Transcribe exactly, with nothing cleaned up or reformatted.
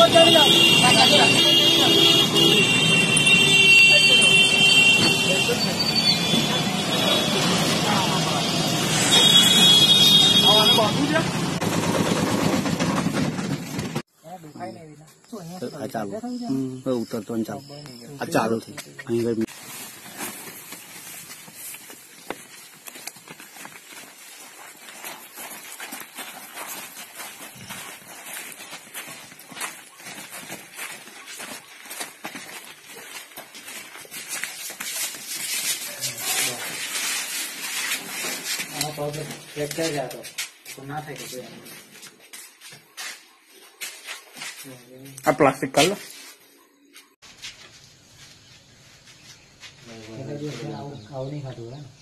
ચાલુ ઉતરતો ચાલુ આ ચાલુ થઈ અહીં ફ્રેક્ચર જાતો તો ના થાય કે આ પ્લાસ્ટિક કલ આવું નહીં ખાતું